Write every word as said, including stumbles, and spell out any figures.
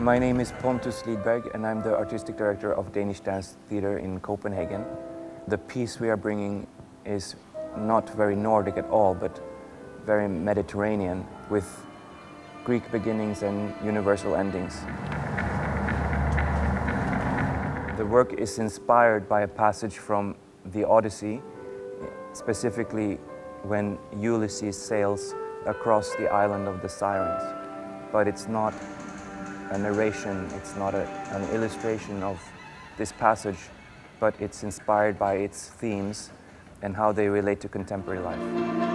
My name is Pontus Lidberg and I'm the artistic director of Danish Dance Theatre in Copenhagen. The piece we are bringing is not very Nordic at all, but very Mediterranean, with Greek beginnings and universal endings. The work is inspired by a passage from the Odyssey, specifically when Ulysses sails across the island of the Sirens. But it's not a narration, it's not a, an illustration of this passage, but it's inspired by its themes and how they relate to contemporary life.